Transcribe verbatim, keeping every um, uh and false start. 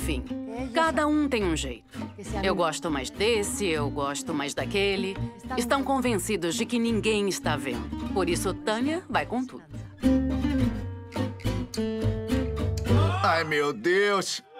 Enfim, cada um tem um jeito. Eu gosto mais desse, eu gosto mais daquele. Estão convencidos de que ninguém está vendo. Por isso, Tânia vai com tudo. Ai, meu Deus.